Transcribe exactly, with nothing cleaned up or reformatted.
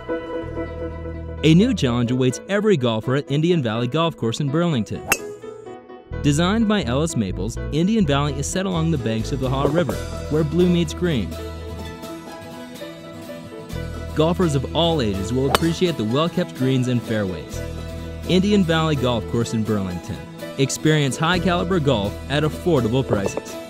A new challenge awaits every golfer at Indian Valley Golf Course in Burlington. Designed by Ellis Maples, Indian Valley is set along the banks of the Haw River, where blue meets green. Golfers of all ages will appreciate the well-kept greens and fairways. Indian Valley Golf Course in Burlington. Experience high-caliber golf at affordable prices.